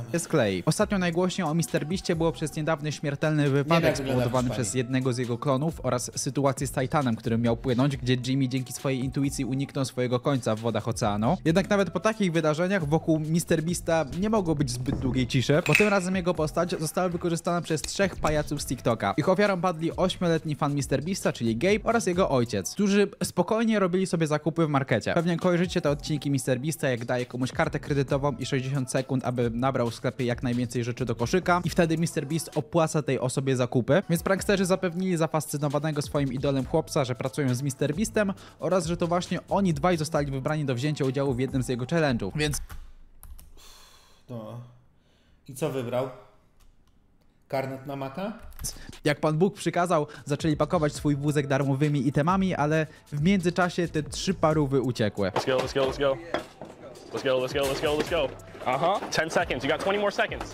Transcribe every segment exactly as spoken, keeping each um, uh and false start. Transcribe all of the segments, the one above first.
sklei. Ostatnio najgłośniej o MrBeastie było przez niedawny śmiertelny wypadek spowodowany przez jednego z jego klonów oraz sytuację z Titanem, który miał płynąć, gdzie Jimmy dzięki swojej intuicji uniknął swojego końca w wodach oceanu. Jednak nawet po takich wydarzeniach wokół MrBeasta nie mogło być zbyt długiej ciszy, bo tym razem jego postać została wykorzystana przez trzech pajaców z TikToka. Ich ofiarą padli ośmioletni fan MrBeasta, czyli Gabe, oraz jego ojciec, którzy spokojnie robili sobie zakupy w markecie. Pewnie kojarzycie te odcinki MrBeasta, jak daje komuś kartę kredytową i sześćdziesiąt sekund, aby nabrał w sklepie jak najwięcej rzeczy do koszyka i wtedy MrBeast opłaca tej osobie zakupy. Więc pranksterzy zapewnili zafascynowanego swoim idolem chłopca, że pracują z MrBeastem oraz że to właśnie oni dwaj zostali wybrani do wzięcia udziału w jednym z jego challenge'ów. Więc... No. I co wybrał? Karnet na Maka? Jak Pan Bóg przykazał, zaczęli pakować swój wózek darmowymi itemami, ale w międzyczasie te trzy parówy uciekły. Let's go, let's go, let's go. Let's go, let's go, let's go, let's go. Uh-huh. ten seconds. You got twenty more seconds.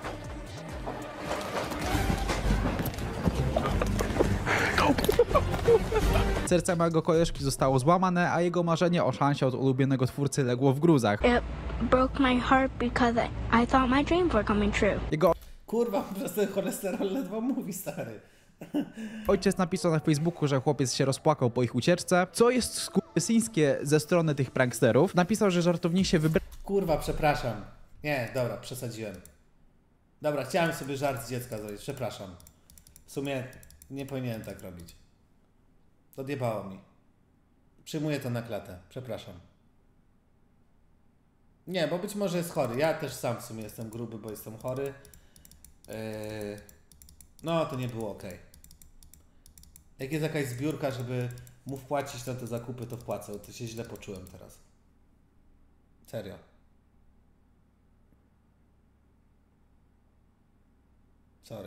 Serce małego koleżki zostało złamane, a jego marzenie o szansie od ulubionego twórcy legło w gruzach. It broke my heart because I thought my dreams were coming true. Jego Kurwa, przez ten cholesterol ledwo mówi, stary. ojciec napisał na Facebooku, że chłopiec się rozpłakał po ich ucieczce, co jest skurwysyńskie ze strony tych pranksterów. Napisał, że żartownik się wybrał. Kurwa, przepraszam. Nie, dobra, przesadziłem. Dobra, chciałem sobie żart z dziecka zrobić, przepraszam. W sumie nie powinienem tak robić. Odjebało mi. Przyjmuję to na klatę, przepraszam. Nie, bo być może jest chory. Ja też sam w sumie jestem gruby, bo jestem chory. Yy... No, to nie było ok. Jak jest jakaś zbiórka, żeby mu wpłacić na te zakupy, to wpłacę. To się źle poczułem teraz. Serio. Sorry.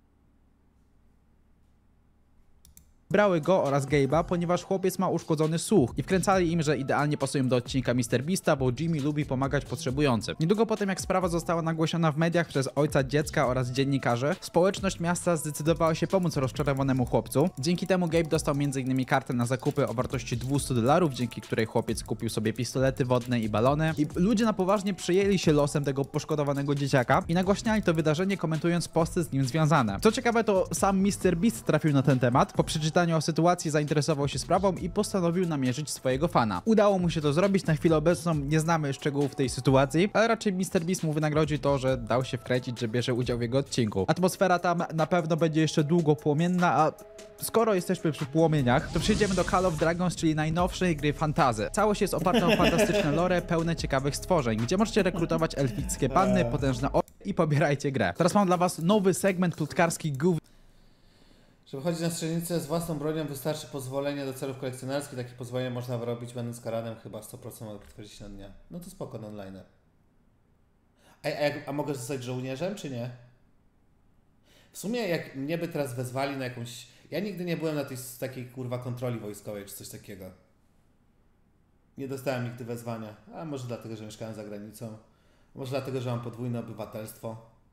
Brały go oraz Gabe'a, ponieważ chłopiec ma uszkodzony słuch i wkręcali im, że idealnie pasują do odcinka MrBeasta, bo Jimmy lubi pomagać potrzebującym. Niedługo potem, jak sprawa została nagłośniona w mediach przez ojca dziecka oraz dziennikarzy, społeczność miasta zdecydowała się pomóc rozczarowanemu chłopcu. Dzięki temu Gabe dostał między innymi kartę na zakupy o wartości dwieście dolarów, dzięki której chłopiec kupił sobie pistolety wodne i balony. I ludzie na poważnie przyjęli się losem tego poszkodowanego dzieciaka i nagłaśniali to wydarzenie, komentując posty z nim związane. Co ciekawe, to sam MrBeast trafił na ten temat. Po przeczytaniu o sytuacji zainteresował się sprawą i postanowił namierzyć swojego fana. Udało mu się to zrobić, na chwilę obecną nie znamy szczegółów tej sytuacji, ale raczej MrBeast mu wynagrodzi to, że dał się wkręcić, że bierze udział w jego odcinku. Atmosfera tam na pewno będzie jeszcze długo płomienna, a skoro jesteśmy przy płomieniach, to przejdziemy do Call of Dragons, czyli najnowszej gry fantasy. Całość jest oparta o fantastyczne lore, pełne ciekawych stworzeń, gdzie możecie rekrutować elfickie panny, potężne o i pobierajcie grę. Teraz mam dla was nowy segment plotkarski Gów. Żeby chodzić na strzelnicę z własną bronią wystarczy pozwolenie do celów kolekcjonerskich. Takie pozwolenie można wyrobić będąc karanem chyba sto procent mogę podchodzić na dnia. No to spoko, online. A, a, jak, a mogę zostać żołnierzem, czy nie? W sumie jak mnie by teraz wezwali na jakąś... Ja nigdy nie byłem na tej takiej kurwa kontroli wojskowej, czy coś takiego. Nie dostałem nigdy wezwania. A może dlatego, że mieszkałem za granicą. Może dlatego, że mam podwójne obywatelstwo.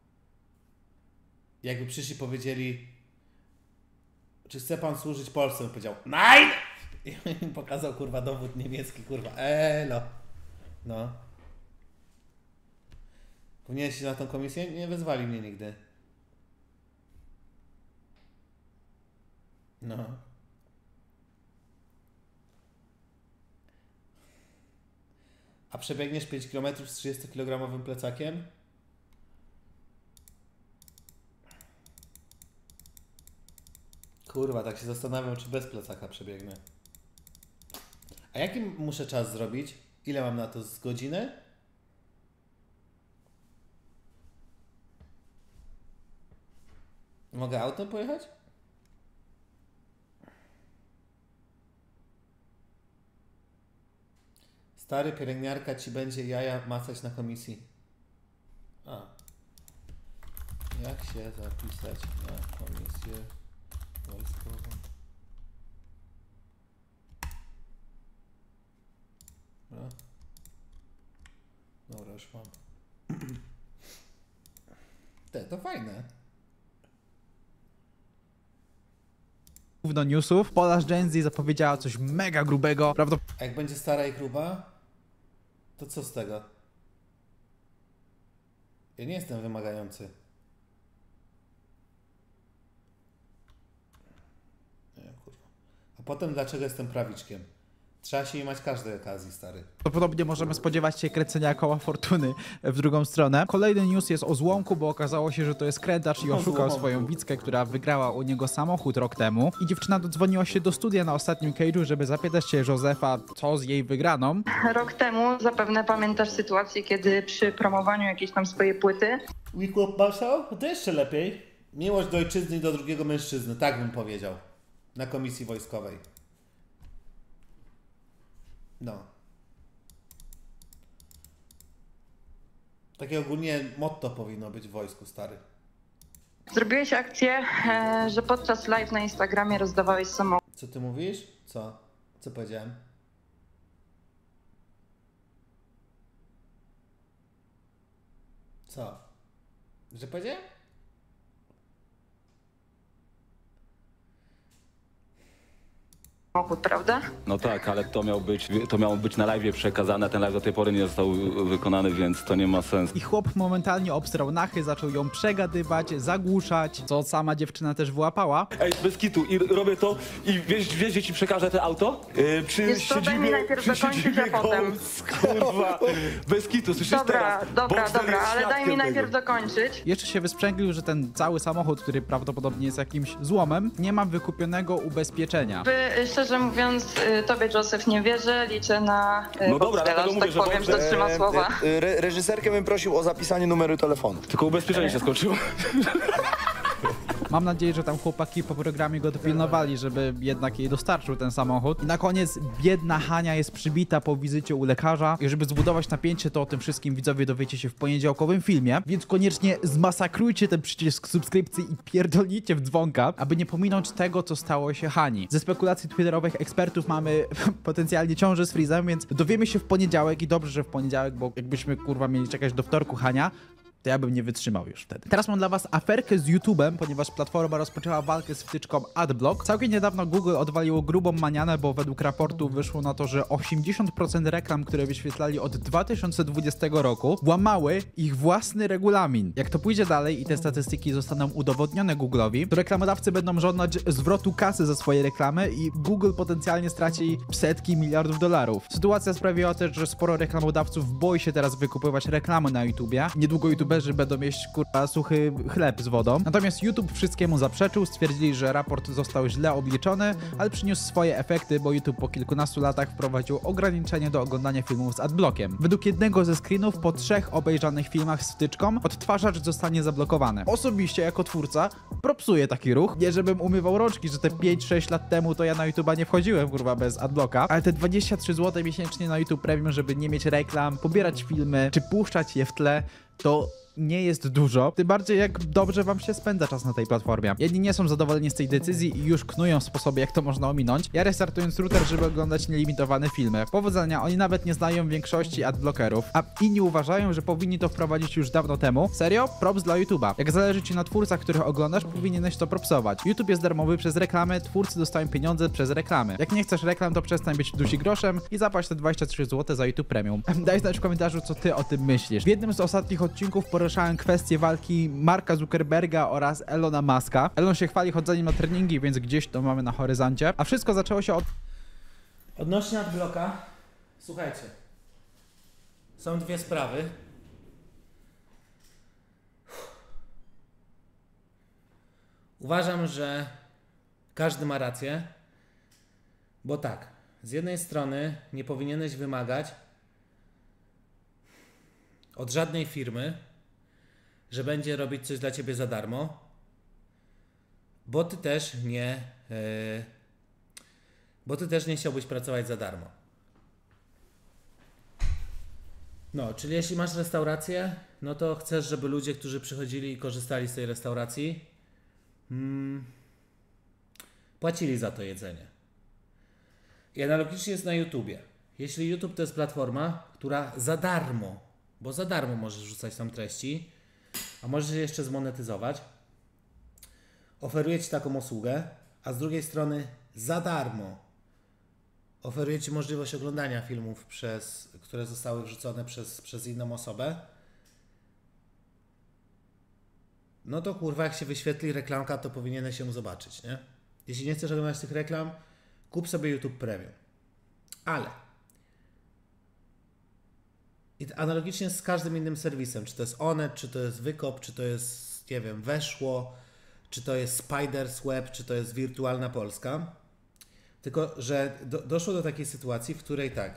Jakby przyszli i powiedzieli... Czy chce pan służyć Polsce? On powiedział nein! I pokazał kurwa dowód niemiecki, kurwa. Elo. No. Powinien się na tą komisję? Nie wezwali mnie nigdy. No. A przebiegniesz pięć kilometrów z trzydziestokilogramowym plecakiem? Kurwa, tak się zastanawiam, czy bez plecaka przebiegnę. A jaki muszę czas zrobić? Ile mam na to? Z godziny? Mogę autem pojechać? Stary, pielęgniarka ci będzie jaja macać na komisji. A. Jak się zapisać na komisję wojskową? Dobra. Dobra, już mam. Te, to fajne. Do newsów. Polarz Gen Z zapowiedziała coś mega grubego. Prawdopodobnie. A jak będzie stara i gruba, to co z tego? Ja nie jestem wymagający. Nie, kurwa. A potem dlaczego jestem prawiczkiem? Trzeba się imać każdej okazji, stary. Prawdopodobnie możemy spodziewać się kręcenia koła fortuny w drugą stronę. Kolejny news jest o Złomku, bo okazało się, że to jest krętacz i oszukał Złomku. swoją Wickę, która wygrała u niego samochód rok temu. I dziewczyna dodzwoniła się do studia na ostatnim cage'u, żeby zapytać się Józefa, co z jej wygraną. Rok temu zapewne pamiętasz sytuację, kiedy przy promowaniu jakiejś tam swojej płyty Weekłop Marszał? No to jeszcze lepiej. Miłość do ojczyzny i do drugiego mężczyzny, tak bym powiedział. Na komisji wojskowej. No. Takie ogólnie motto powinno być w wojsku, stary. zrobiłeś akcję, e, że podczas live na Instagramie rozdawałeś samochód. Co ty mówisz? Co? Co powiedziałem? Co? Że powiedziałem? samochód, prawda? No tak, ale to miał być, to miało być na live przekazane, ten live do tej pory nie został wykonany, więc to nie ma sensu. I chłop momentalnie obstrał nachy, zaczął ją przegadywać, zagłuszać, co sama dziewczyna też wyłapała. Ej, bez kitu, i robię to i wiesz, wiesz gdzie ci przekażę te auto? Yy, przy Wiesz co, daj mi najpierw przy dokończyć, siedzibie a potem. Gołc, kurwa, bez kitu, słyszysz Dobra, teraz? dobra, Boxer dobra, jest ale daj mi świadkiem najpierw tego. dokończyć. Jeszcze się wysprzęglił, że ten cały samochód, który prawdopodobnie jest jakimś złomem, nie ma wykupionego ubezpieczenia. By, szczerze mówiąc, y, tobie Joseph nie wierzę, liczę na y, No dobra, Boxdela, dlatego że mówię, tak że powiem, że Boxdel- dotrzyma słowa. Re reżyserkę bym prosił o zapisanie numeru telefonu. Tylko ubezpieczenie się skończyło. Mam nadzieję, że tam chłopaki po programie go dopilnowali, żeby jednak jej dostarczył ten samochód. I na koniec biedna Hania jest przybita po wizycie u lekarza. I żeby zbudować napięcie, to o tym wszystkim widzowie dowiecie się w poniedziałkowym filmie. Więc koniecznie zmasakrujcie ten przycisk subskrypcji i pierdolnijcie w dzwonka, aby nie pominąć tego, co stało się Hani. Ze spekulacji twitterowych ekspertów mamy potencjalnie ciążę z Freezem, więc dowiemy się w poniedziałek i dobrze, że w poniedziałek, bo jakbyśmy kurwa mieli czekać do wtorku Hania, to ja bym nie wytrzymał już wtedy. Teraz mam dla was aferkę z YouTube'em, ponieważ platforma rozpoczęła walkę z wtyczką AdBlock. Całkiem niedawno Google odwaliło grubą manianę, bo według raportu wyszło na to, że osiemdziesiąt procent reklam, które wyświetlali od dwa tysiące dwudziestego roku, łamały ich własny regulamin. Jak to pójdzie dalej i te statystyki zostaną udowodnione Google'owi, to reklamodawcy będą żądać zwrotu kasy za swoje reklamy i Google potencjalnie straci setki miliardów dolarów. Sytuacja sprawiła też, że sporo reklamodawców boi się teraz wykupywać reklamy na YouTubie. Niedługo YouTuberzy będą jeść kurwa suchy chleb z wodą. Natomiast YouTube wszystkiemu zaprzeczył, stwierdzili, że raport został źle obliczony, ale przyniósł swoje efekty, bo YouTube po kilkunastu latach wprowadził ograniczenie do oglądania filmów z adblockiem. Według jednego ze screenów po trzech obejrzanych filmach z wtyczką odtwarzacz zostanie zablokowany. Osobiście jako twórca propsuję taki ruch. Nie żebym umywał rączki, że te pięć sześć lat temu to ja na YouTube'a nie wchodziłem kurwa bez adblocka, ale te dwadzieścia trzy złote miesięcznie na YouTube Premium, żeby nie mieć reklam, pobierać filmy, czy puszczać je w tle, to nie jest dużo, tym bardziej jak dobrze wam się spędza czas na tej platformie. Jedni nie są zadowoleni z tej decyzji i już knują sposoby, jak to można ominąć. Ja restartując router, żeby oglądać nielimitowane filmy. Powodzenia, oni nawet nie znają większości adblockerów, a inni uważają, że powinni to wprowadzić już dawno temu. Serio? Props dla YouTube'a. Jak zależy ci na twórcach, których oglądasz, powinieneś to propsować. YouTube jest darmowy przez reklamy, twórcy dostają pieniądze przez reklamy. Jak nie chcesz reklam, to przestań być dusi groszem i zapłać te dwadzieścia trzy złote za YouTube Premium. Daj znać w komentarzu, co ty o tym myślisz. W jednym z ostatnich odcinków poruszałem kwestię walki Marka Zuckerberga oraz Elona Muska. Elon się chwali chodzeniem na treningi, więc gdzieś to mamy na horyzoncie. A wszystko zaczęło się od... Odnośnie adblocka, słuchajcie, są dwie sprawy. Uważam, że każdy ma rację, bo tak, z jednej strony nie powinieneś wymagać od żadnej firmy, że będzie robić coś dla ciebie za darmo, bo ty też nie, yy, bo ty też nie chciałbyś pracować za darmo. No, czyli jeśli masz restaurację, no to chcesz, żeby ludzie, którzy przychodzili i korzystali z tej restauracji, mm, płacili za to jedzenie. I analogicznie jest na YouTubie. Jeśli YouTube to jest platforma, która za darmo, bo za darmo możesz wrzucać tam treści, a możesz je jeszcze zmonetyzować, oferuje ci taką usługę, a z drugiej strony za darmo oferuje ci możliwość oglądania filmów, przez, które zostały wrzucone przez, przez inną osobę, no to kurwa jak się wyświetli reklamka, to powinieneś ją zobaczyć, nie? Jeśli nie chcesz oglądać tych reklam, kup sobie YouTube Premium. Ale i analogicznie z każdym innym serwisem, czy to jest Onet, czy to jest Wykop, czy to jest, nie wiem, Weszło, czy to jest Spiders Web, czy to jest Wirtualna Polska. Tylko, że do, doszło do takiej sytuacji, w której tak,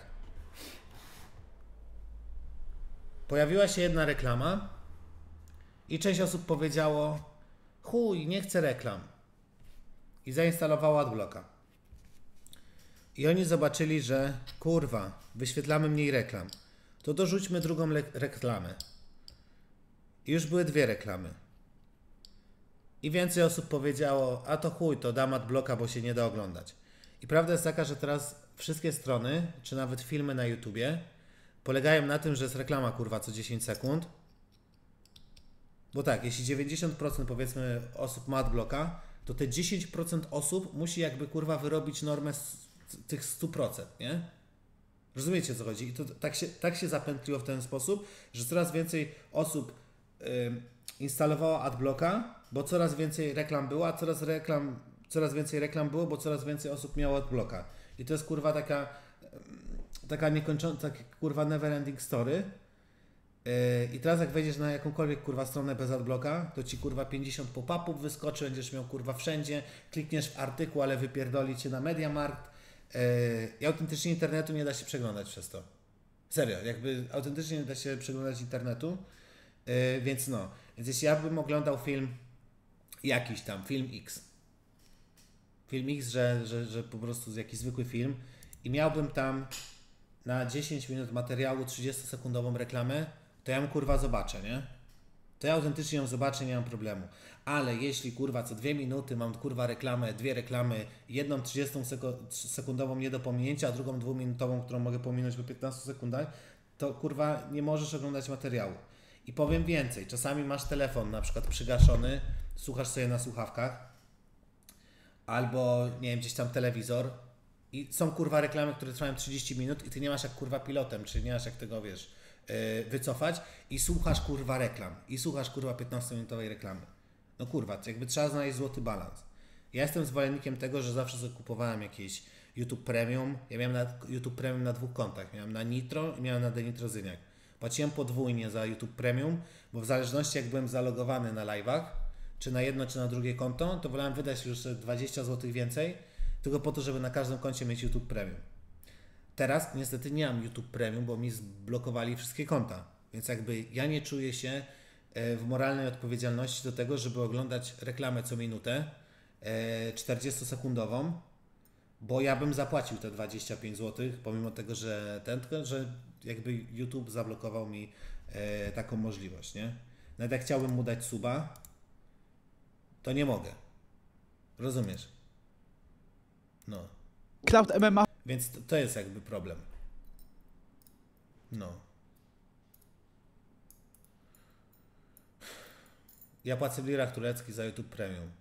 pojawiła się jedna reklama i część osób powiedziało: chuj, nie chcę reklam. I zainstalowało adblocka. I oni zobaczyli, że kurwa, wyświetlamy mniej reklam. To dorzućmy drugą le- reklamę. I już były dwie reklamy. I więcej osób powiedziało: a to chuj, to dam adblocka, bo się nie da oglądać. I prawda jest taka, że teraz wszystkie strony, czy nawet filmy na YouTubie, polegają na tym, że jest reklama kurwa co dziesięć sekund. Bo tak, jeśli dziewięćdziesiąt procent powiedzmy osób ma adblocka, to te dziesięć procent osób musi jakby kurwa wyrobić normę z tych sto procent, nie? Rozumiecie, o co chodzi? I to tak się, tak się zapętliło w ten sposób, że coraz więcej osób yy, instalowało adblocka, bo coraz więcej reklam było, a coraz, reklam, coraz więcej reklam było, bo coraz więcej osób miało adblocka. I to jest kurwa taka yy, taka niekończąca, taka kurwa never ending story. Yy, I teraz jak wejdziesz na jakąkolwiek kurwa stronę bez adblocka, to ci kurwa pięćdziesiąt pop-upów wyskoczy, będziesz miał kurwa wszędzie, klikniesz w artykuł, ale wypierdoli cię na MediaMarkt. Yy, I autentycznie internetu nie da się przeglądać przez to. Serio, jakby autentycznie nie da się przeglądać internetu, yy, więc no. Więc jeśli ja bym oglądał film jakiś tam, film X, film X, że, że, że po prostu jakiś zwykły film i miałbym tam na dziesięć minut materiału trzydziestosekundową reklamę, to ja ją kurwa zobaczę, nie? To ja autentycznie ją zobaczę, nie mam problemu. Ale jeśli kurwa co dwie minuty mam kurwa reklamę, dwie reklamy, jedną trzydziestosekundową nie do pominięcia, a drugą dwuminutową, którą mogę pominąć po piętnastu sekundach, to kurwa nie możesz oglądać materiału. I powiem więcej, czasami masz telefon na przykład przygaszony, słuchasz sobie na słuchawkach, albo nie wiem, gdzieś tam telewizor i są kurwa reklamy, które trwają trzydzieści minut i ty nie masz jak kurwa pilotem, czyli nie masz jak tego, wiesz, yy, wycofać i słuchasz kurwa reklam, i słuchasz kurwa piętnastominutowej reklamy. No kurwa, jakby trzeba znaleźć złoty balans. Ja jestem zwolennikiem tego, że zawsze zakupowałem jakieś YouTube Premium. Ja miałem na YouTube Premium na dwóch kontach. Miałem na Nitro i miałem na Denitrozyniak. Płaciłem podwójnie za YouTube Premium, bo w zależności jak byłem zalogowany na live'ach, czy na jedno, czy na drugie konto, to wolałem wydać już dwadzieścia złotych więcej, tylko po to, żeby na każdym koncie mieć YouTube Premium. Teraz niestety nie mam YouTube Premium, bo mi zblokowali wszystkie konta. Więc jakby ja nie czuję się w moralnej odpowiedzialności do tego, żeby oglądać reklamę co minutę czterdziestosekundową, bo ja bym zapłacił te dwadzieścia pięć złotych, pomimo tego, że ten, że jakby YouTube zablokował mi e, taką możliwość, nie? Nawet jak chciałbym mu dać suba, to nie mogę. Rozumiesz? No. Cloud M M A. Więc to, to jest jakby problem. No. Ja płacę w lirach tureckich za YouTube Premium.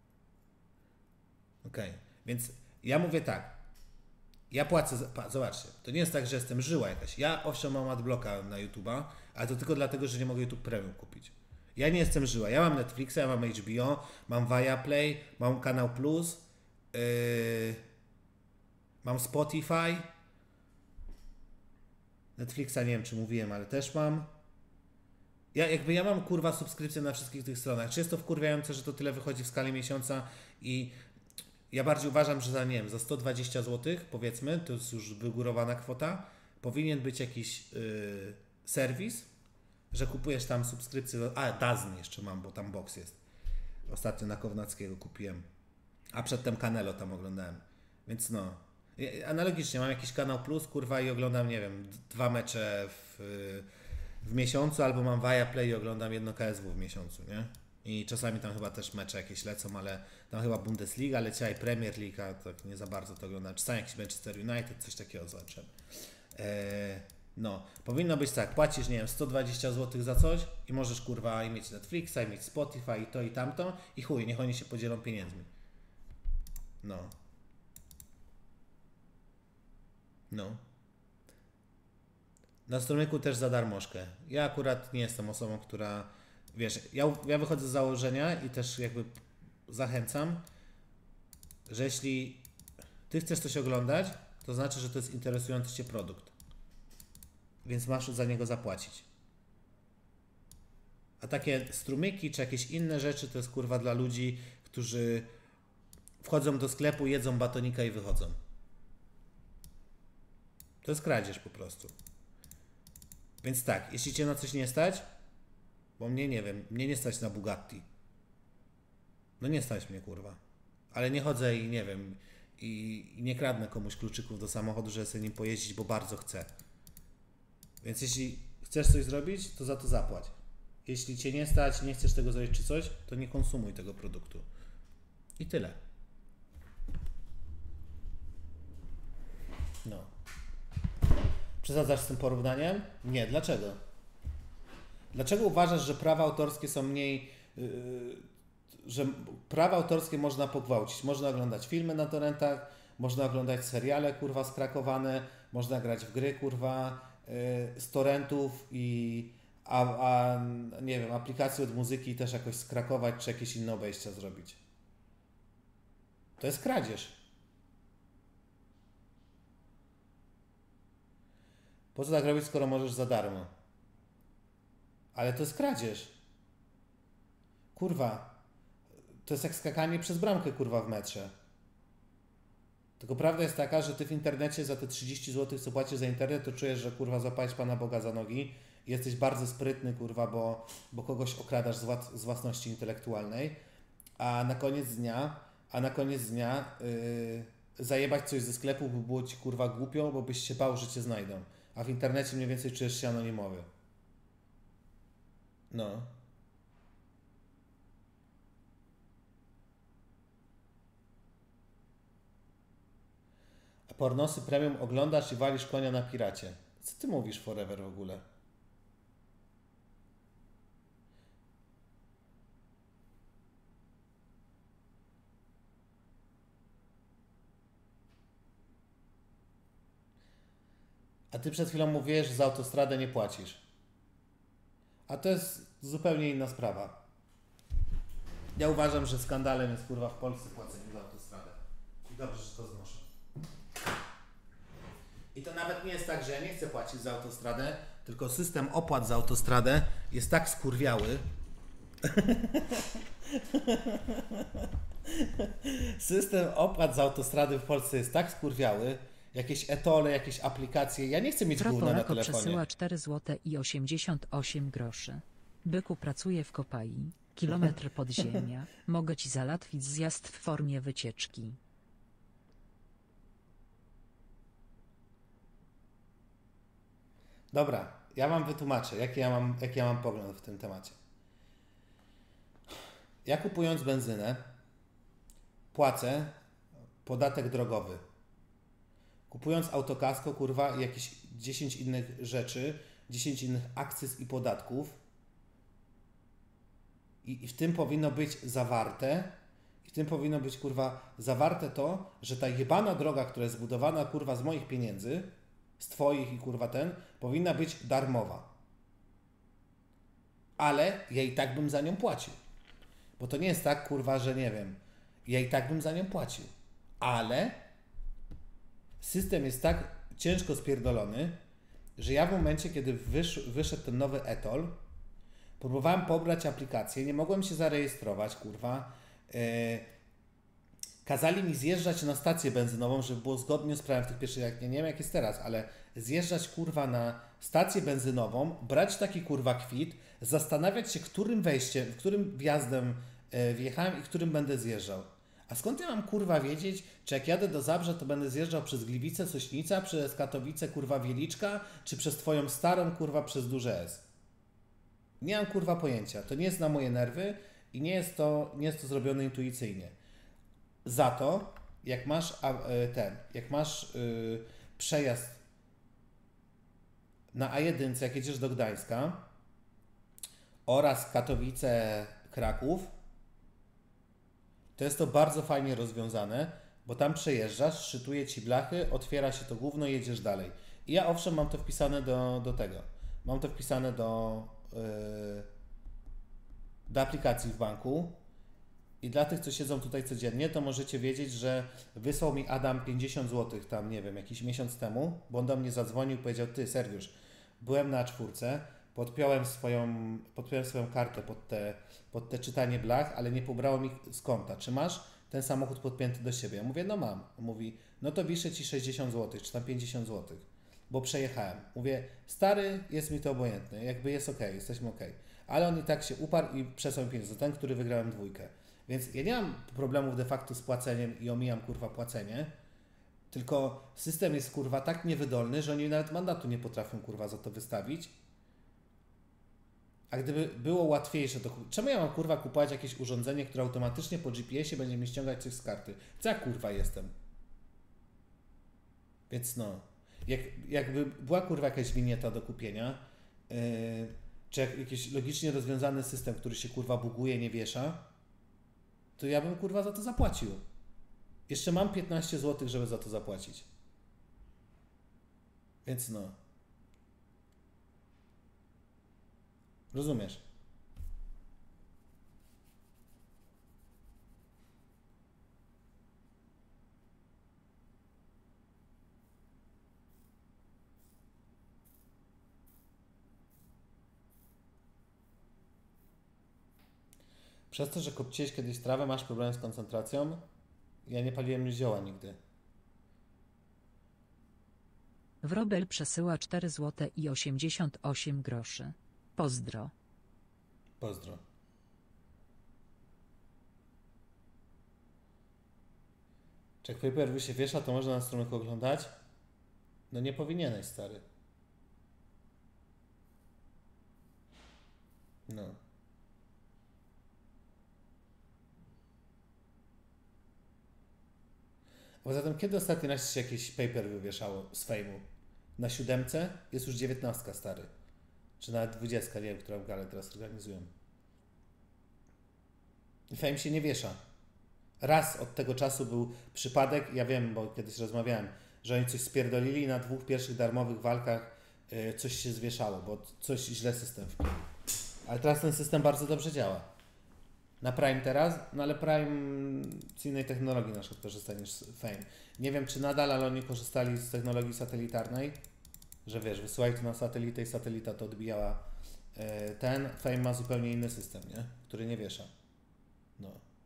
Okej, okay. Więc ja mówię tak. Ja płacę, za, pa, zobaczcie, to nie jest tak, że jestem żyła jakaś. Ja owszem mam adblocka na YouTube'a, ale to tylko dlatego, że nie mogę YouTube Premium kupić. Ja nie jestem żyła. Ja mam Netflixa, ja mam H B O, mam Viaplay, mam Kanał Plus, yy, mam Spotify. Netflixa nie wiem, czy mówiłem, ale też mam. Ja jakby ja mam kurwa subskrypcję na wszystkich tych stronach. Czy jest to wkurwiające, że to tyle wychodzi w skali miesiąca i ja bardziej uważam, że za nie wiem, za sto dwadzieścia złotych powiedzmy, to jest już wygórowana kwota, powinien być jakiś yy, serwis, że kupujesz tam subskrypcję, do, a Dazn jeszcze mam, bo tam box jest. Ostatnio na Kownackiego kupiłem, a przedtem Canelo tam oglądałem, więc no. Analogicznie mam jakiś Kanał Plus, kurwa i oglądam, nie wiem, dwa mecze w, w miesiącu, albo mam Viaplay i oglądam jedno K S W w miesiącu, nie? I czasami tam chyba też mecze jakieś lecą, ale tam chyba Bundesliga leciała i Premier League, a tak nie za bardzo to oglądam. Czasami jakiś Manchester United, coś takiego zobaczyłem. Eee, no, powinno być tak, płacisz, nie wiem, sto dwadzieścia złotych za coś i możesz kurwa i mieć Netflixa, i mieć Spotify, i to, i tamto, i chuj, niech oni się podzielą pieniędzmi. No. No. Na Strumyku też za darmożkę. Ja akurat nie jestem osobą, która wiesz, ja, ja wychodzę z założenia i też jakby zachęcam, że jeśli ty chcesz coś oglądać, to znaczy, że to jest interesujący cię produkt. Więc masz za niego zapłacić. A takie strumyki czy jakieś inne rzeczy to jest kurwa dla ludzi, którzy wchodzą do sklepu, jedzą batonika i wychodzą. To jest kradzież po prostu. Więc tak, jeśli cię na coś nie stać, bo mnie nie wiem, mnie nie stać na Bugatti. No nie stać mnie kurwa. Ale nie chodzę i nie wiem, i, i nie kradnę komuś kluczyków do samochodu, żeby sobie nim pojeździć, bo bardzo chcę. Więc jeśli chcesz coś zrobić, to za to zapłać. Jeśli cię nie stać, nie chcesz tego zrobić czy coś, to nie konsumuj tego produktu. I tyle. No. Przesadzasz z tym porównaniem? Nie. Dlaczego? Dlaczego uważasz, że prawa autorskie są mniej... Yy, że prawa autorskie można pogwałcić? Można oglądać filmy na torrentach, można oglądać seriale, kurwa, skrakowane, można grać w gry, kurwa, yy, z torrentów i... A, a nie wiem, aplikacje od muzyki też jakoś skrakować, czy jakieś inne obejścia zrobić. To jest kradzież. Po co tak robić, skoro możesz za darmo? Ale to jest kradzież. Kurwa. To jest jak skakanie przez bramkę, kurwa, w metrze. Tylko prawda jest taka, że ty w internecie za te trzydzieści złotych, co płacisz za internet, to czujesz, że kurwa złapałeś Pana Boga za nogi. Jesteś bardzo sprytny, kurwa, bo, bo kogoś okradasz z, włas z własności intelektualnej, a na koniec dnia, a na koniec dnia yy, zajebać coś ze sklepu by było ci, kurwa, głupio, bo byś się bał, że cię znajdą. A w internecie mniej więcej czujesz się anonimowy. No. A pornosy premium oglądasz i walisz konia na piracie. Co ty mówisz, Forever, w ogóle? A ty przed chwilą mówiłeś, że za autostradę nie płacisz. A to jest zupełnie inna sprawa. Ja uważam, że skandalem jest, kurwa, w Polsce płacenie za autostradę. I dobrze, że to znoszę. I to nawet nie jest tak, że ja nie chcę płacić za autostradę, tylko system opłat za autostradę jest tak skurwiały. System opłat za autostrady w Polsce jest tak skurwiały. Jakieś etole, jakieś aplikacje. Ja nie chcę mieć gówna na telefonie. przesyła cztery złote i osiemdziesiąt osiem groszy. Byku pracuje w Kopai, kilometr podziemia. Mogę ci załatwić zjazd w formie wycieczki. Dobra, ja wam wytłumaczę, jaki ja mam, jaki ja mam pogląd w tym temacie. Ja kupując benzynę płacę podatek drogowy. Kupując autokasko, kurwa, i jakieś dziesięć innych rzeczy, dziesięć innych akcyz i podatków i, i w tym powinno być zawarte i w tym powinno być, kurwa, zawarte to, że ta jebana droga, która jest zbudowana, kurwa, z moich pieniędzy, z twoich i, kurwa, ten, powinna być darmowa. Ale ja i tak bym za nią płacił. Bo to nie jest tak, kurwa, że nie wiem, ja i tak bym za nią płacił. Ale system jest tak ciężko spierdolony, że ja w momencie, kiedy wysz, wyszedł ten nowy etol, próbowałem pobrać aplikację, nie mogłem się zarejestrować, kurwa. Yy, kazali mi zjeżdżać na stację benzynową, żeby było zgodnie z prawem w tych pierwszych, jak nie, nie wiem jak jest teraz, ale zjeżdżać, kurwa, na stację benzynową, brać taki, kurwa, kwit, zastanawiać się, którym wejściem, którym wjazdem yy, wjechałem i którym będę zjeżdżał. A skąd ja mam, kurwa, wiedzieć, czy jak jadę do Zabrza, to będę zjeżdżał przez Gliwice, Sośnica, przez Katowice, kurwa, Wieliczka, czy przez twoją starą, kurwa, przez duże S? Nie mam, kurwa, pojęcia. To nie jest na moje nerwy i nie jest to, nie jest to zrobione intuicyjnie. Za to, jak masz a, ten, jak masz yy, przejazd na A jeden, jak jedziesz do Gdańska oraz Katowice, Kraków, to jest to bardzo fajnie rozwiązane, bo tam przejeżdżasz, szytuje ci blachy, otwiera się to gówno i jedziesz dalej. I ja owszem mam to wpisane do, do tego. Mam to wpisane do, yy, do aplikacji w banku i dla tych, co siedzą tutaj codziennie, to możecie wiedzieć, że wysłał mi Adam pięćdziesiąt złotych tam, nie wiem, jakiś miesiąc temu, bo on do mnie zadzwonił i powiedział: ty, Sergiusz, byłem na A cztery, podpiąłem swoją, podpiąłem swoją kartę pod te, pod te czytanie blach, ale nie pobrało mi z konta. Czy masz ten samochód podpięty do siebie? Ja mówię: no mam. On mówi: no to wiszę ci sześćdziesiąt złotych, czy tam pięćdziesiąt złotych, bo przejechałem. Mówię: stary, jest mi to obojętne, jakby jest ok, jesteśmy ok. Ale on i tak się uparł i przesłał mi pieniądze, ten, który wygrałem dwójkę. Więc ja nie mam problemów de facto z płaceniem i omijam kurwa płacenie, tylko system jest kurwa tak niewydolny, że oni nawet mandatu nie potrafią kurwa za to wystawić. A gdyby było łatwiejsze, to czemu ja mam kurwa kupować jakieś urządzenie, które automatycznie po G P S ie będzie mi ściągać coś z karty? Co ja kurwa jestem? Więc no, jak, jakby była kurwa jakaś winieta do kupienia, yy, czy jak, jakiś logicznie rozwiązany system, który się kurwa buguje, nie wiesza, to ja bym kurwa za to zapłacił. Jeszcze mam piętnaście złotych, żeby za to zapłacić. Więc no. Rozumiesz? Przez to, że kopciłeś kiedyś trawę, masz problem z koncentracją? Ja nie paliłem zioła nigdy. Wrobel przesyła cztery złote i osiemdziesiąt osiem groszy. Pozdro. Pozdro. Czy jak pay-per-view się wiesza, to można na strumyku oglądać? No nie powinieneś, stary. No. Poza tym, kiedy ostatni raz się jakieś pay-per-view wieszało z fejmu? Na siódemce jest już dziewiętnastka, stary. Czy nawet dwudziestka, nie wiem, którą galę teraz organizują. I fame się nie wiesza. Raz od tego czasu był przypadek, ja wiem, bo kiedyś rozmawiałem, że oni coś spierdolili i na dwóch pierwszych darmowych walkach yy, coś się zwieszało, bo coś źle system wpił. Ale teraz ten system bardzo dobrze działa. Na Prime teraz, no ale Prime z innej technologii na przykład korzysta niż Fame. Nie wiem, czy nadal, ale oni korzystali z technologii satelitarnej, że wiesz, wysyłaj to na satelitę i satelita to odbijała yy, ten. Fame ma zupełnie inny system, nie? Który nie wiesza. No.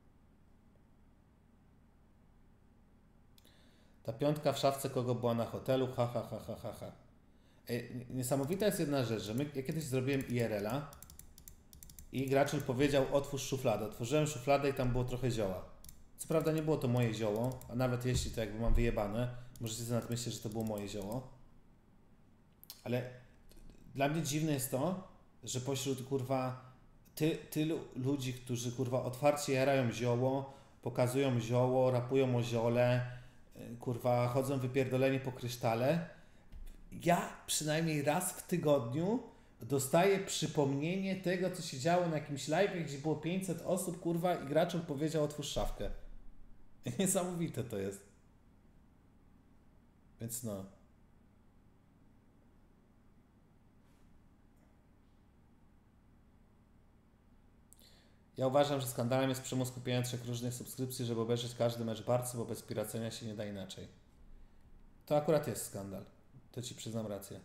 Ta piątka w szafce kogo była na hotelu, ha ha ha ha ha ha. Ej, niesamowita jest jedna rzecz, że my, ja kiedyś zrobiłem I R L a i gracz powiedział: otwórz szufladę. Otworzyłem szufladę i tam było trochę zioła. Co prawda nie było to moje zioło, a nawet jeśli to jakby mam wyjebane, możecie sobie nawet myśleć, że to było moje zioło. Ale dla mnie dziwne jest to, że pośród kurwa ty, tylu ludzi, którzy kurwa otwarcie jarają zioło, pokazują zioło, rapują o ziole, kurwa chodzą wypierdoleni po krysztale, ja przynajmniej raz w tygodniu dostaję przypomnienie tego, co się działo na jakimś live, gdzie było pięćset osób, kurwa, i graczom powiedział: otwórz szafkę. Niesamowite to jest. Więc no. Ja uważam, że skandalem jest przymus kupienia trzech różnych subskrypcji, żeby obejrzeć każdy mecz Barcy, bo bez piracenia się nie da inaczej. To akurat jest skandal. To ci przyznam rację.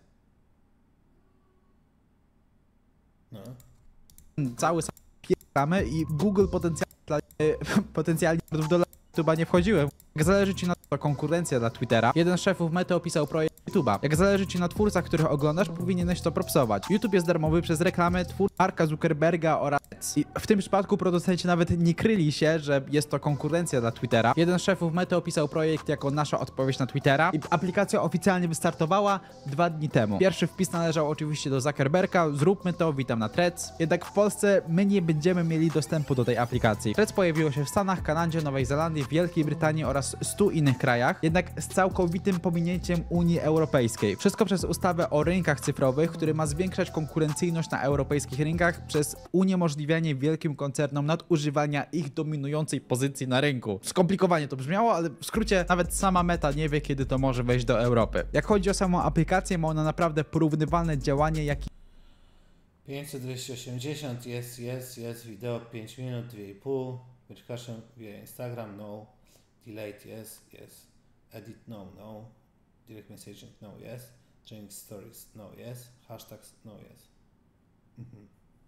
No. Cały sam pieramy i Google potencjalnie, potencjalnie do YouTube'a nie wchodziłem. Jak zależy ci na to konkurencja dla Twittera, jeden z szefów Mety opisał projekt YouTube'a. Jak zależy ci na twórcach, których oglądasz, powinieneś to propsować. YouTube jest darmowy przez reklamy twórców Marka Zuckerberga oraz i w tym przypadku producenci nawet nie kryli się, że jest to konkurencja dla Twittera. Jeden z szefów Mety opisał projekt jako nasza odpowiedź na Twittera i aplikacja oficjalnie wystartowała dwa dni temu. Pierwszy wpis należał oczywiście do Zuckerberga: zróbmy to, witam na Threads. Jednak w Polsce my nie będziemy mieli dostępu do tej aplikacji. Threads pojawiło się w Stanach, Kanadzie, Nowej Zelandii, Wielkiej Brytanii oraz stu innych krajach, jednak z całkowitym pominięciem Unii Europejskiej. Wszystko przez ustawę o rynkach cyfrowych, który ma zwiększać konkurencyjność na europejskich rynkach przez uniemożliwianie wielkim koncernom nadużywania ich dominującej pozycji na rynku. Skomplikowanie to brzmiało, ale w skrócie nawet sama Meta nie wie, kiedy to może wejść do Europy. Jak chodzi o samą aplikację, ma ona naprawdę porównywalne działanie, jak pięćset, dwieście osiemdziesiąt, jest, jest, jest, wideo pięć minut, dwa i pół, verification via Instagram, no, delete, yes, yes, edit, no, no, direct messaging, no, yes, change stories, no, yes, hashtags, no, yes. Mhm.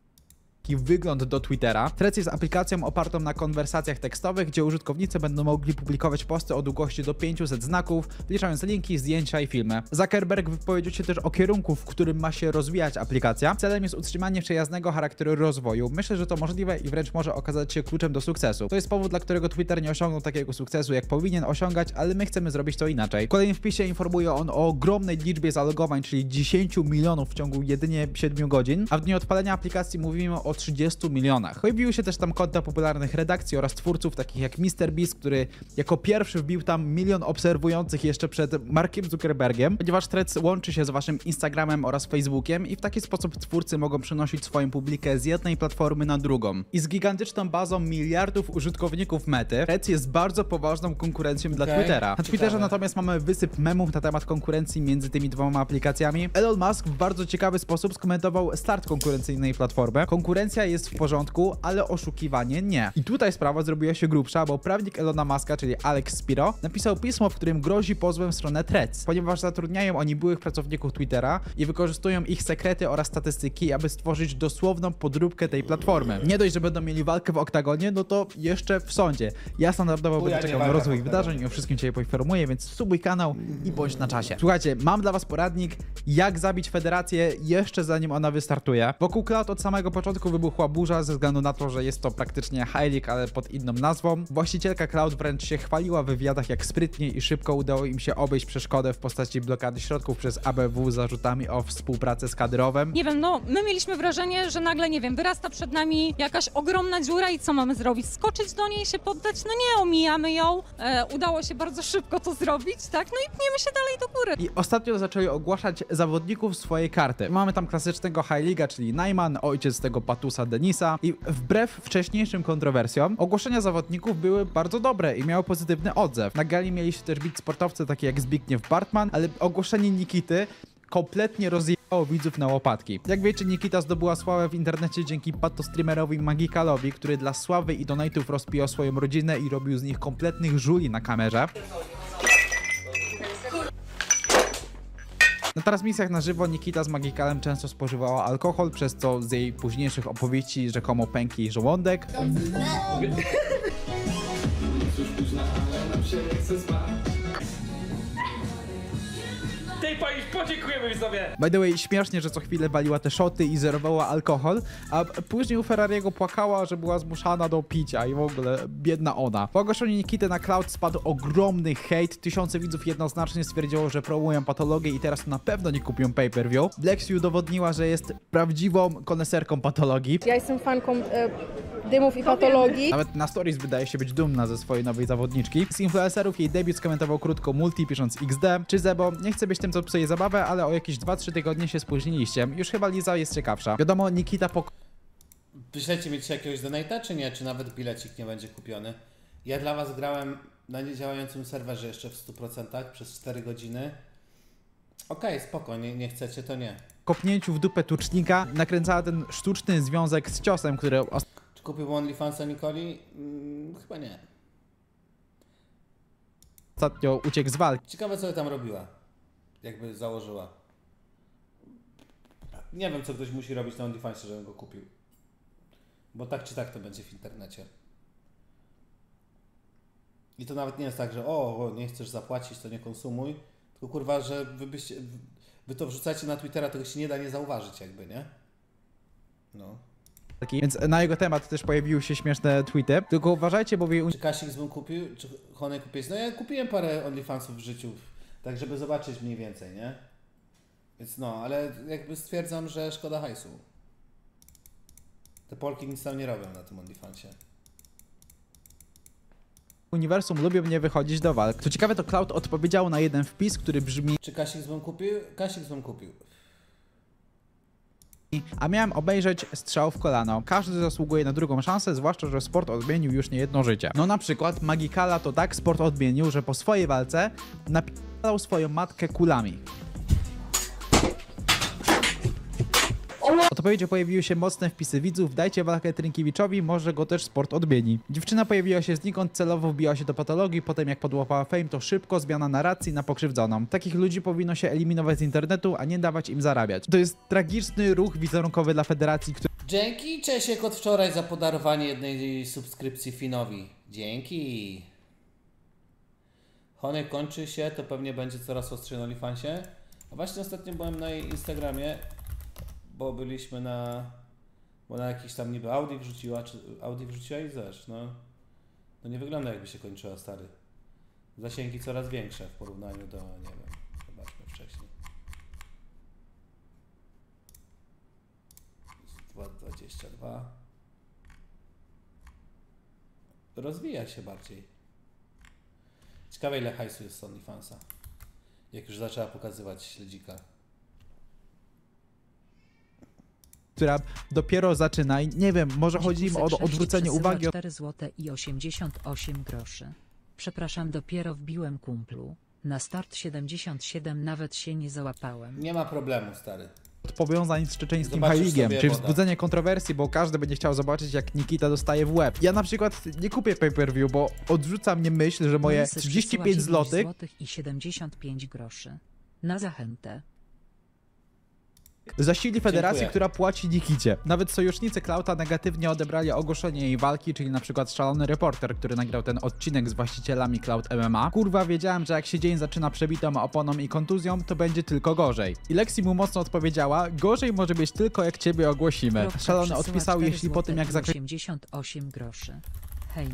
Taki wygląd do Twittera. Threads jest aplikacją opartą na konwersacjach tekstowych, gdzie użytkownicy będą mogli publikować posty o długości do pięciuset znaków, wliczając linki, zdjęcia i filmy. Zuckerberg wypowiedział się też o kierunku, w którym ma się rozwijać aplikacja. Celem jest utrzymanie przyjaznego charakteru rozwoju. Myślę, że to możliwe i wręcz może okazać się kluczem do sukcesu. To jest powód, dla którego Twitter nie osiągnął takiego sukcesu, jak powinien osiągać, ale my chcemy zrobić to inaczej. W kolejnym wpisie informuje on o ogromnej liczbie zalogowań, czyli dziesięć milionów w ciągu jedynie siedmiu godzin, a w dniu odpalenia aplikacji mówimy o trzydziestu milionach. Pojawiły się też tam konta popularnych redakcji oraz twórców takich jak MrBeast, który jako pierwszy wbił tam milion obserwujących jeszcze przed Markiem Zuckerbergiem, ponieważ Threads łączy się z waszym Instagramem oraz Facebookiem i w taki sposób twórcy mogą przenosić swoją publikę z jednej platformy na drugą. I z gigantyczną bazą miliardów użytkowników Mety, Threads jest bardzo poważną konkurencją dla Okay. Twittera. Na Twitterze Ciekawe. natomiast mamy wysyp memów na temat konkurencji między tymi dwoma aplikacjami. Elon Musk w bardzo ciekawy sposób skomentował start konkurencyjnej platformy. Konkurencja jest w porządku, ale oszukiwanie nie. I tutaj sprawa zrobiła się grubsza, bo prawnik Elona Muska, czyli Alex Spiro, napisał pismo, w którym grozi pozwem w stronę Threads, ponieważ zatrudniają oni byłych pracowników Twittera i wykorzystują ich sekrety oraz statystyki, aby stworzyć dosłowną podróbkę tej platformy. Nie dość, że będą mieli walkę w oktagonie, no to jeszcze w sądzie. Ja standardowo Chuja, będę nie czekał na walka w rozwój oktagonie. wydarzeń i o wszystkim Cię poinformuję, więc subuj kanał i bądź na czasie. Słuchajcie, mam dla Was poradnik, jak zabić federację jeszcze zanim ona wystartuje. Wokół Cloud od samego początku wybuchła burza ze względu na to, że jest to praktycznie High League, ale pod inną nazwą. Właścicielka Cloud wręcz się chwaliła w wywiadach, jak sprytnie i szybko udało im się obejść przeszkodę w postaci blokady środków przez A B W z zarzutami o współpracę z kadrowem. Nie wiem, no my mieliśmy wrażenie, że nagle, nie wiem, wyrasta przed nami jakaś ogromna dziura i co mamy zrobić? Skoczyć do niej i się poddać? No nie, omijamy ją. E, udało się bardzo szybko to zrobić, tak? No i pniemy się dalej do góry. I ostatnio zaczęli ogłaszać zawodników swojej karty. Mamy tam klasycznego High League'a, czyli Najman, ojciec tego Patusa Denisa i wbrew wcześniejszym kontrowersjom, ogłoszenia zawodników były bardzo dobre i miały pozytywny odzew. Na gali mieli się też bić sportowcy takie jak Zbigniew Bartman, ale ogłoszenie Nikity kompletnie rozjechało widzów na łopatki. Jak wiecie, Nikita zdobyła sławę w internecie dzięki patostreamerowi Magikalowi, który dla sławy i donate'ów rozpijał swoją rodzinę i robił z nich kompletnych żuli na kamerze. Na transmisjach na żywo Nikita z Magikalem często spożywała alkohol, przez co z jej późniejszych opowieści rzekomo pękł jej żołądek. Tej pani podziękujemy sobie! By the way, śmiesznie, że co chwilę waliła te szoty i zerowała alkohol, a później u Ferrariego płakała, że była zmuszana do picia i w ogóle biedna ona. Po ogłoszeniu Nikity na Cloud spadł ogromny hejt, tysiące widzów jednoznacznie stwierdziło, że promują patologię i teraz to na pewno nie kupią pay-per-view. Blexi udowodniła, że jest prawdziwą koneserką patologii. Ja jestem fanką e, dymów i patologii. Nawet na stories wydaje się być dumna ze swojej nowej zawodniczki. Z influencerów jej debiut skomentował krótko Multi, pisząc X D. Czy Zebo, nie chcę być tym, co psuje zabawę, ale o jakieś dwa trzy tygodnie się spóźniliście. Już chyba Liza jest ciekawsza. Wiadomo, Nikita po... Wyślecie mi dzisiaj jakiegoś donate'a, czy nie? Czy nawet bilecik nie będzie kupiony? Ja dla was grałem na niedziałającym serwerze jeszcze w stu procentach przez cztery godziny. Okej, okay, spoko, nie, nie chcecie, to nie. kopnięciu w dupę tucznika nakręcała ten sztuczny związek z ciosem, który... Czy kupił OnlyFansa Nikoli? Hmm, chyba nie. Ostatnio uciekł z walki. Ciekawe, co tam robiła. Jakby założyła. Nie wiem, co ktoś musi robić na OnlyFansie, żebym go kupił. Bo tak czy tak to będzie w internecie. I to nawet nie jest tak, że o, o nie chcesz zapłacić, to nie konsumuj. Tylko kurwa, że wy, byście, wy to wrzucacie na Twittera, tego się nie da nie zauważyć jakby, nie? No. Więc na jego temat też pojawiły się śmieszne tweety. Tylko uważajcie, bo... Czy Kasik bym kupił? Czy Honej kupiłeś? No ja kupiłem parę OnlyFansów w życiu, tak żeby zobaczyć mniej więcej, nie? Więc no, ale jakby stwierdzam, że szkoda hajsu. Te Polki nic tam nie robią na tym OnlyFansie. Uniwersum lubią nie wychodzić do walk. Co ciekawe, to Cloud odpowiedział na jeden wpis, który brzmi... Czy Kasik bym kupił? Kasik bym kupił. A miałem obejrzeć strzał w kolano. Każdy zasługuje na drugą szansę, zwłaszcza, że sport odmienił już niejedno życie. No na przykład Magikala to tak sport odmienił, że po swojej walce napisał swoją matkę kulami. W odpowiedzi pojawiły się mocne wpisy widzów, dajcie walkę Trynkiewiczowi, może go też sport odmieni. Dziewczyna pojawiła się znikąd, celowo wbiła się do patologii, potem jak podłapała fame, to szybko zmiana narracji na pokrzywdzoną. Takich ludzi powinno się eliminować z internetu, a nie dawać im zarabiać. To jest tragiczny ruch wizerunkowy dla federacji, który... Dzięki Czesiek od wczoraj za podarowanie jednej subskrypcji Finowi. Dzięki. Hony kończy się, to pewnie będzie coraz ostrzej na OnlyFansie. A właśnie ostatnio byłem na jej Instagramie, bo byliśmy na... bo na jakiś tam niby Audi wrzuciła, czy Audi wrzuciła i zesz, no. No nie wygląda jakby się kończyła, stary. Zasięgi coraz większe w porównaniu do, nie wiem, zobaczmy wcześniej. dwa dwadzieścia dwa. Rozwija się bardziej. Ciekawe ile hajsu jest z OnlyFansa. Jak już zaczęła pokazywać śledzika. która dopiero zaczyna i nie wiem, może chodzi im o odwrócenie uwagi. cztery złote i osiemdziesiąt osiem groszy. Przepraszam, dopiero wbiłem kumplu. Na start siedemdziesiąt siedem nawet się nie załapałem. Nie ma problemu, stary. Od powiązań z czeczeńskim Zobaczysz Hajligiem, sobie czyli woda. wzbudzenie kontrowersji, bo każdy będzie chciał zobaczyć, jak Nikita dostaje w łeb. Ja na przykład nie kupię pay-per-view, bo odrzuca mnie myśl, że moje Lisy trzydzieści przesyła pięć dziewięć złotych złotych i siedemdziesiąt pięć groszy. Na zachętę. zasili federacji, Dziękuję. która płaci Nikicie. Nawet sojusznicy Klauta negatywnie odebrali ogłoszenie jej walki, czyli na przykład szalony reporter, który nagrał ten odcinek z właścicielami Clout M M A. Kurwa, wiedziałem, że jak się dzień zaczyna przebitą oponą i kontuzją, to będzie tylko gorzej. I Lexi mu mocno odpowiedziała, gorzej może być tylko jak ciebie ogłosimy. Kropka Szalony przesyła odpisał, cztery jeśli po tym jak złote i zakręcił osiemdziesiąt osiem groszy. Hej.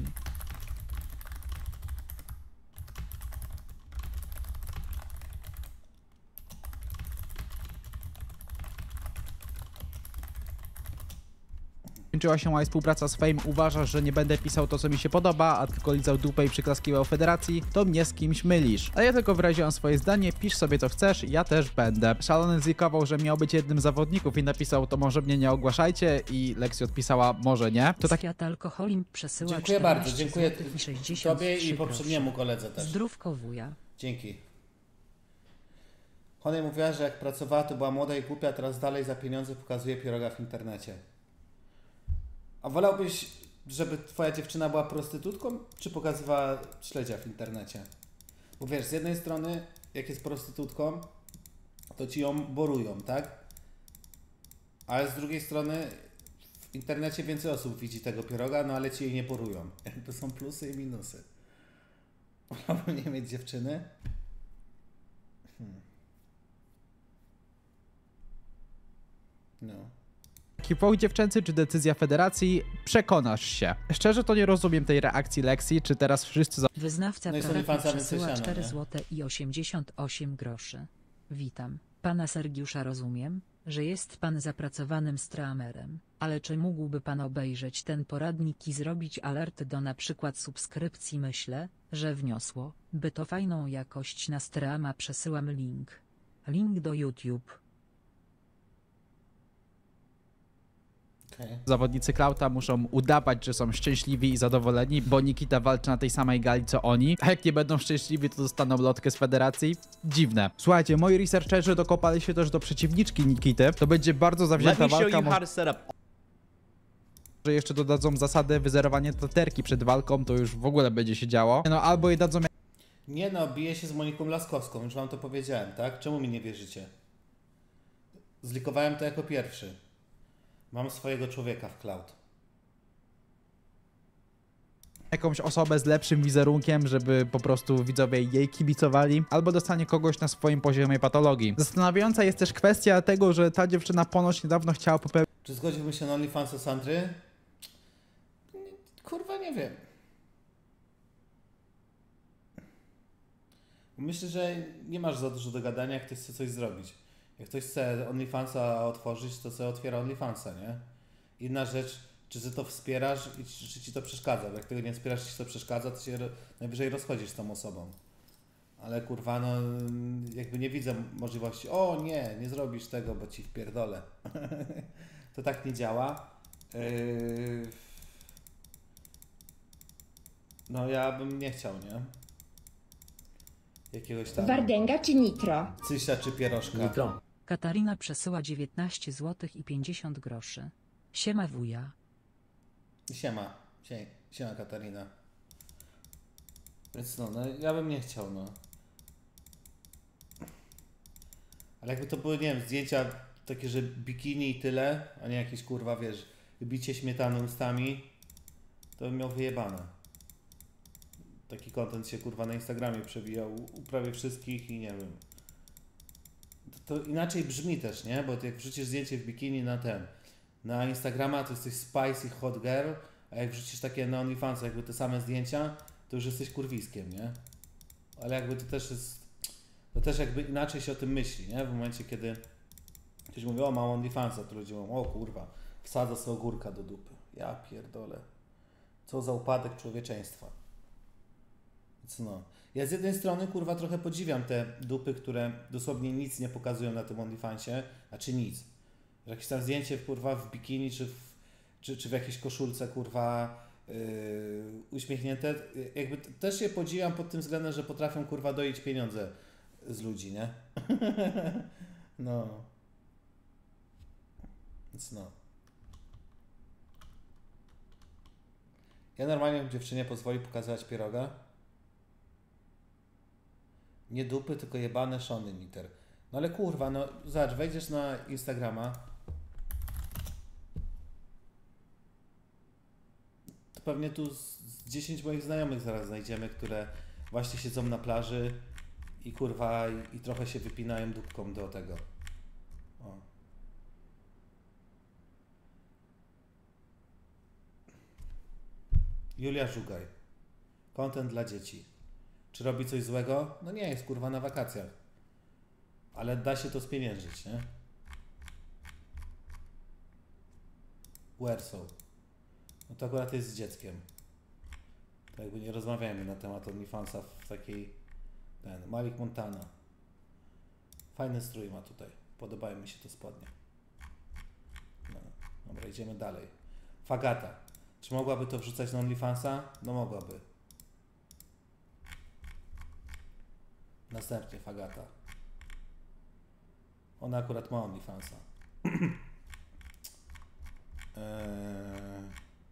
Skończyła się moja współpraca z Fame, uważasz, że nie będę pisał to, co mi się podoba, a tylko lizał dupę i przyklaskiwał federacji, to mnie z kimś mylisz. A ja tylko wyraziłem swoje zdanie, pisz sobie co chcesz, ja też będę. Szalony zlikował, że miał być jednym z zawodników i napisał, to może mnie nie ogłaszajcie, i Lexi odpisała, może nie. To tak... Świat Alkoholim przesyła Dziękuję bardzo, czternaście dziękuję złotych i sześćdziesiąt trzy tobie i grosze. poprzedniemu koledze też. Zdrówko wuja. Dzięki. Honej mówiła, że jak pracowała, to była młoda i głupia, teraz dalej za pieniądze pokazuje pieroga w internecie. A wolałbyś, żeby twoja dziewczyna była prostytutką, czy pokazywała śledzia w internecie? Bo wiesz, z jednej strony, jak jest prostytutką, to ci ją borują, tak? Ale z drugiej strony, w internecie więcej osób widzi tego pieroga, no ale ci jej nie borują. Jakby są plusy i minusy. Wolałbym nie mieć dziewczyny? Hmm. No. Hipoł dziewczęcy czy decyzja federacji? Przekonasz się. Szczerze to nie rozumiem tej reakcji Lexi, czy teraz wszyscy za... Wyznawca No i proroku OnlyFansa przesyła wysyłano, cztery nie? złote i osiemdziesiąt osiem groszy. Witam. Pana Sergiusza, rozumiem, że jest pan zapracowanym streamerem, ale czy mógłby pan obejrzeć ten poradnik i zrobić alert do na przykład subskrypcji? Myślę, że wniosło, by to fajną jakość na streama. Przesyłam link. Link do YouTube. Okay. Zawodnicy Klauta muszą udawać, że są szczęśliwi i zadowoleni, bo Nikita walczy na tej samej gali co oni, a jak nie będą szczęśliwi, to dostaną lotkę z federacji. Dziwne. Słuchajcie, moi researcherzy dokopali się też do przeciwniczki Nikity. To będzie bardzo zawzięta walka. Że jeszcze dodadzą zasadę wyzerowania taterki przed walką, to już w ogóle będzie się działo. No albo jej dadzą... Nie no, bije się z Moniką Laskowską, już wam to powiedziałem, tak? Czemu mi nie wierzycie? Zlikowałem to jako pierwszy. Mam swojego człowieka w Cloud. jakąś osobę z lepszym wizerunkiem, żeby po prostu widzowie jej kibicowali, albo dostanie kogoś na swoim poziomie patologii. Zastanawiająca jest też kwestia tego, że ta dziewczyna ponoć niedawno chciała popełnić... Czy zgodziłbym się na OnlyFansa Sandry? Kurwa, nie wiem. Myślę, że nie masz za dużo do gadania, jak ktoś chce coś zrobić. Jak ktoś chce OnlyFansa otworzyć, to sobie otwiera OnlyFansa, nie? Inna rzecz, czy ty to wspierasz i czy, czy ci to przeszkadza. Bo jak tego nie wspierasz, czy ci to przeszkadza, to się najwyżej rozchodzisz z tą osobą. Ale kurwa, no jakby nie widzę możliwości, o nie, nie zrobisz tego, bo ci wpierdolę. To tak nie działa. Yy... No ja bym nie chciał, nie? Jakiegoś tam... Wardęga czy nitro? Cysia czy pierożka? Nitro. Katarina przesyła dziewiętnaście złotych i pięćdziesiąt groszy. Siema wuja. Siema. Sie- Siema Katarina. Więc no, no, ja bym nie chciał, no. Ale jakby to były, nie wiem, zdjęcia takie, że bikini i tyle, a nie jakieś kurwa, wiesz, bicie śmietany ustami, to bym miał wyjebane. Taki content się kurwa na Instagramie przewijał u prawie wszystkich i nie wiem. To, to inaczej brzmi też, nie? Bo jak wrzucisz zdjęcie w bikini na ten, na Instagrama, to jesteś spicy hot girl, a jak wrzucisz takie na OnlyFans, jakby te same zdjęcia, to już jesteś kurwiskiem, nie? Ale jakby to też jest, to też jakby inaczej się o tym myśli, nie? W momencie, kiedy ktoś mówi, o, mam OnlyFansa, to ludzie mówią, o kurwa, wsadza sobie ogórka do dupy. Ja pierdolę. Co za upadek człowieczeństwa. Więc no. Ja z jednej strony, kurwa, trochę podziwiam te dupy, które dosłownie nic nie pokazują na tym OnlyFansie, a czy nic. Jakieś tam zdjęcie, kurwa, w bikini, czy w, czy, czy w jakiejś koszulce, kurwa, yy, uśmiechnięte. Jakby t- też je podziwiam pod tym względem, że potrafią, kurwa, doić pieniądze z ludzi, nie? No. Więc no. Ja normalnie bym dziewczynie pozwoli pokazywać pieroga. Nie dupy, tylko jebane szony niter. No ale kurwa, no zobacz, wejdziesz na Instagrama, to pewnie tu z, z dziesięć moich znajomych zaraz znajdziemy, które właśnie siedzą na plaży i kurwa i, i trochę się wypinają dupką do tego. O. Julia Żugaj. Content dla dzieci. Czy robi coś złego? No nie, jest kurwa na wakacjach. Ale da się to spieniężyć, nie? Wersow. No to akurat jest z dzieckiem. To jakby nie rozmawiajmy na temat OnlyFansa w takiej... Ten, Malik Montana. Fajny strój ma tutaj. Podobają mi się te spodnie. No, dobra, idziemy dalej. Fagata. Czy mogłaby to wrzucać na OnlyFansa? No mogłaby. Następnie Fagata. Ona akurat ma OnlyFansa. eee...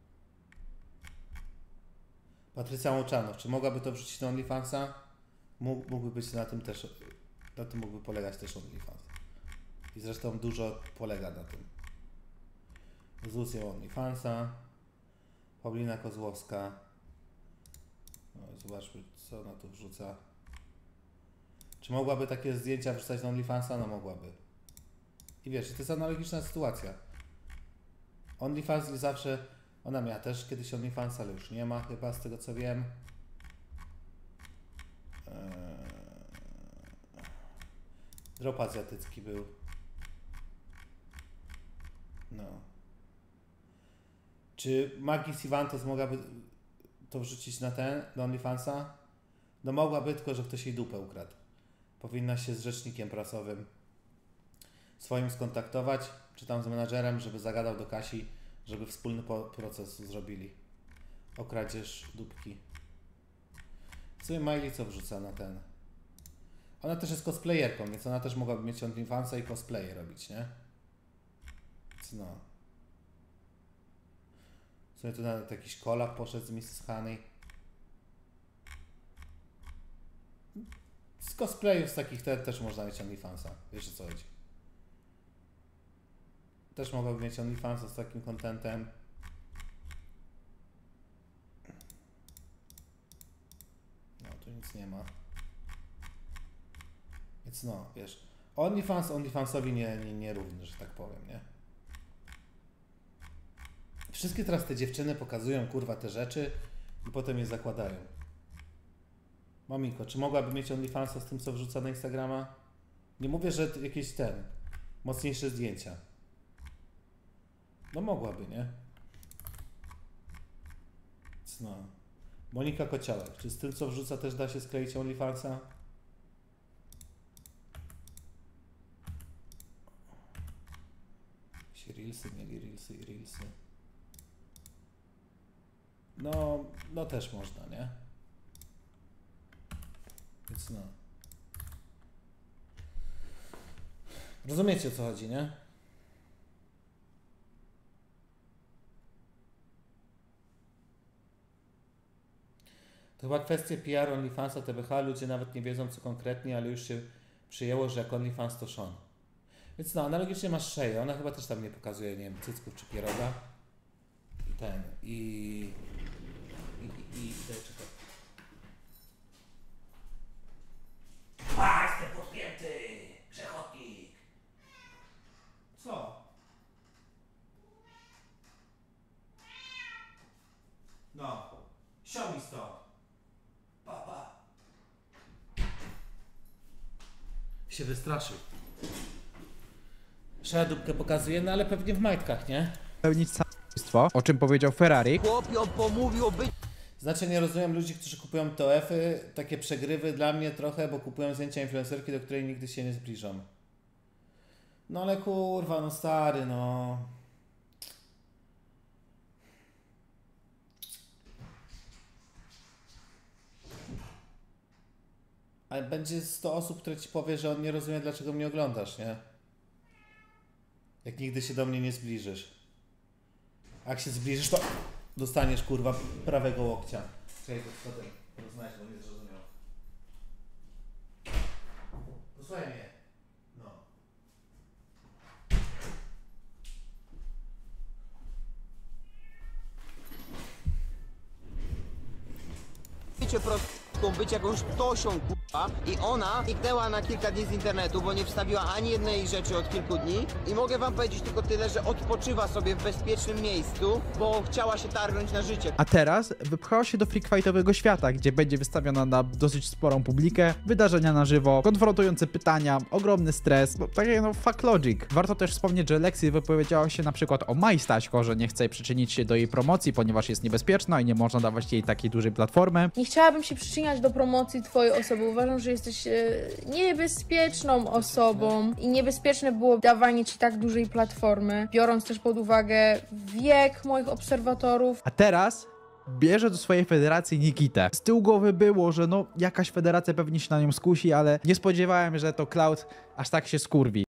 Patrycja Łoczanow. Czy mogłaby to wrzucić na OnlyFansa? Mógł, mógłby być na tym też, na tym mógłby polegać też OnlyFans. I zresztą dużo polega na tym. Z Lucją OnlyFansa. Paulina Kozłowska. No, zobaczmy, co ona tu wrzuca. Czy mogłaby takie zdjęcia wrzucać na OnlyFansa? No mogłaby. I wiesz, to jest analogiczna sytuacja. OnlyFans nie zawsze... Ona miała też kiedyś OnlyFansa, ale już nie ma chyba, z tego co wiem. Eee... Drop azjatycki był. No. Czy Maggie Sivantos mogłaby to wrzucić na ten, na OnlyFansa? No mogłaby, tylko że ktoś jej dupę ukradł. Powinna się z rzecznikiem prasowym swoim skontaktować, czy tam z menadżerem, żeby zagadał do Kasi, żeby wspólny proces zrobili o kradzież dupki. W sumie Miley co wrzuca na ten? Ona też jest cosplayerką, więc ona też mogłaby mieć OnlyFansa i cosplaye robić, nie? Więc no. W sumie tu nawet jakiś collab poszedł z missus Honey. Z cosplayów z takich te, też można mieć OnlyFansa. Wiesz o co chodzi. Też mogłaby mieć OnlyFansa z takim contentem. No, tu nic nie ma. Więc no, wiesz. OnlyFans OnlyFansowi nie, nie, nie równy, że tak powiem, nie? Wszystkie teraz te dziewczyny pokazują, kurwa, te rzeczy i potem je zakładają. Mamiko, czy mogłaby mieć OnlyFansa z tym, co wrzuca na Instagrama? Nie mówię, że jakieś ten, mocniejsze zdjęcia. No mogłaby, nie? No. Monika Kociołek, czy z tym, co wrzuca, też da się skleić OnlyFansa? Jakieś reelsy, mieli reelsy i reelsy. No, no też można, nie? Więc no. Rozumiecie, o co chodzi, nie? To chyba kwestia P R OnlyFansa, T B H. Ludzie nawet nie wiedzą, co konkretnie, ale już się przyjęło, że jak OnlyFans to Sean. Więc no, analogicznie masz Sheję. Ona chyba też tam nie pokazuje, nie wiem, cycków czy pieroga. I ten, i... I... i... i daj, czekaj. A, jestem podpięty! Przechodnik! Co? No. Show mi stąd. Papa. Się wystraszył. Szara dupkę pokazuje, no ale pewnie w majtkach, nie? Pełnić samobójstwo, o czym powiedział Ferrari. Chłopio pomówił być... Znaczy nie rozumiem ludzi, którzy kupują T O F-y, takie przegrywy dla mnie trochę, bo kupują zdjęcia influencerki, do której nigdy się nie zbliżą. No ale kurwa, no stary, no... Ale będzie sto osób, które ci powie, że on nie rozumie, dlaczego mnie oglądasz, nie? Jak nigdy się do mnie nie zbliżysz. A jak się zbliżysz, to dostaniesz, kurwa, prawego łokcia. Czekaj, to potem rozumiesz, bo nie zrozumiał. Posłuchaj mnie. No. Wiecie, prostą być jakąś ptosią, kurwa, i ona zniknęła na kilka dni z internetu, bo nie wstawiła ani jednej rzeczy od kilku dni i mogę wam powiedzieć tylko tyle, że odpoczywa sobie w bezpiecznym miejscu, bo chciała się targnąć na życie. A teraz wypchała się do freakfightowego świata, gdzie będzie wystawiona na dosyć sporą publikę, wydarzenia na żywo, konfrontujące pytania, ogromny stres, no takie no fuck logic. Warto też wspomnieć, że Lexi wypowiedziała się na przykład o Mai Staśko, że nie chce przyczynić się do jej promocji, ponieważ jest niebezpieczna i nie można dawać jej takiej dużej platformy. Nie chciałabym się przyczyniać do promocji twojej osoby. Uważam, że jesteś e, niebezpieczną osobą i niebezpieczne było dawanie ci tak dużej platformy, biorąc też pod uwagę wiek moich obserwatorów. A teraz bierze do swojej federacji Nikitę. Z tyłu głowy było, że no jakaś federacja pewnie się na nią skusi, ale nie spodziewałem, że to Cloud aż tak się skurwi.